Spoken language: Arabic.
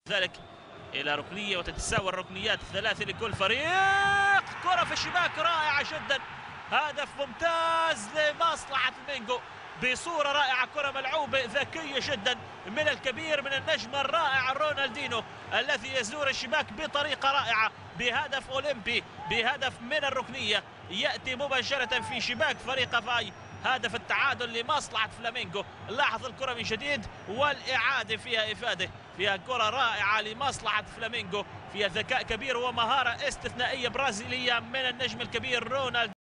ذلك إلى ركنية وتتساوى الركنيات الثلاثة لكل فريق. كرة في الشباك رائعة جدا، هدف ممتاز لمصلحة فلامينغو بصورة رائعة، كرة ملعوبة ذكية جدا من الكبير، من النجم الرائع رونالدينو الذي يزور الشباك بطريقة رائعة بهدف أولمبي، بهدف من الركنية يأتي مباشرة في شباك فريق فاي، هدف التعادل لمصلحة فلامينغو. لاحظ الكرة من جديد والإعادة فيها إفادة، فيها كرة رائعة لمصلحة فلامينغو، فيها ذكاء كبير ومهارة استثنائية برازيلية من النجم الكبير رونالدو.